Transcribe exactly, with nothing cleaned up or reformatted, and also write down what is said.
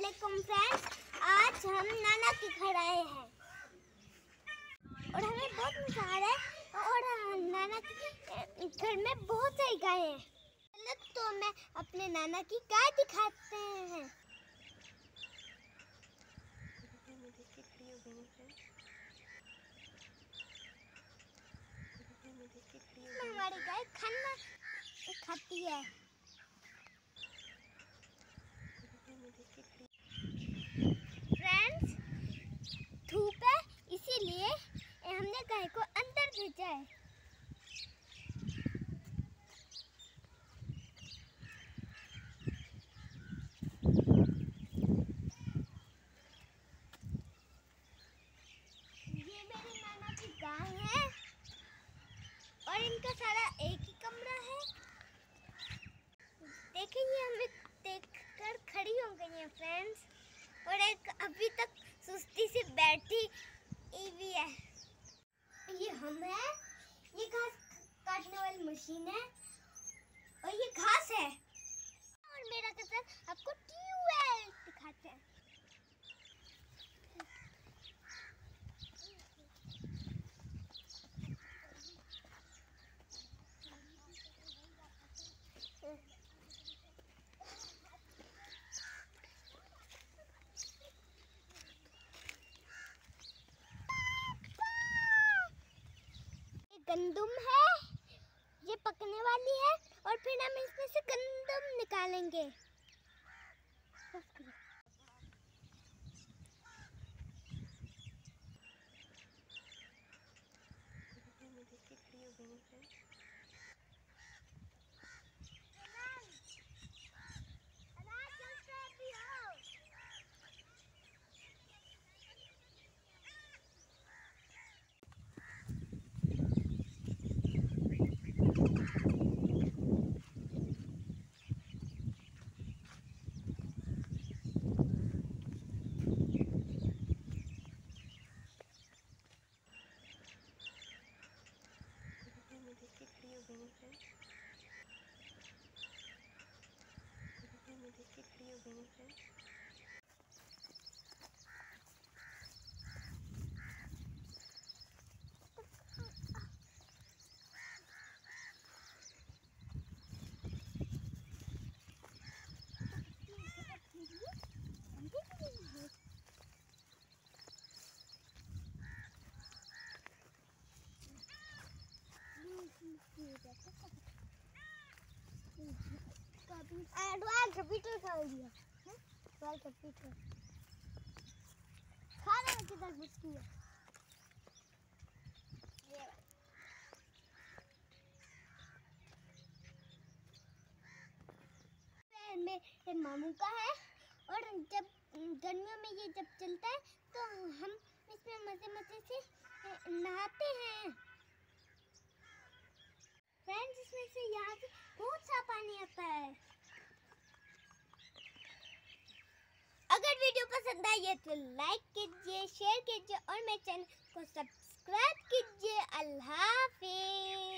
वालेकुम फ्रेंड्स, आज हम नाना के घर आए हैं और हमें बहुत मजा आ रहा है। और नाना के घर में बहुत सारी गायें हैं। चलो तो मैं अपने नाना की गाय दिखाते हैं। हमारी गाय खाना खाती है। फ्रेंड्स, धूप है इसीलिए हमने गाय को अंदर भेजा है। ये मेरे नाना की गाय है और इनका सारा एक ही कमरा है। देखिए, ये हमें देखकर खड़ी हो गई है फ्रेंड्स, और एक अभी तक सुस्ती से बैठी हुई है। ये हम है, ये घास काटने वाली मशीन है और ये घास है। और मेरा कजन आपको ट्यूबवेल दिखाते हैं। गंदम है, ये पकने वाली है और फिर हम इसमें से गंदम निकालेंगे। एडवांस रिपीटर कर दिया है। एडवांस रिपीटर खाना में किधर घुसती है। ये मेरे मामू का है और जब गर्मियों में ये जब चलता है तो हम इसमें मजे मजे से नहाते हैं। फ्रेंड्स, इसमें से यहाँ से बहुत सा पानी आता है। अगर वीडियो पसंद आई है तो लाइक कीजिए, शेयर कीजिए और मेरे चैनल को सब्सक्राइब कीजिए। अल्लाह हाफिज़।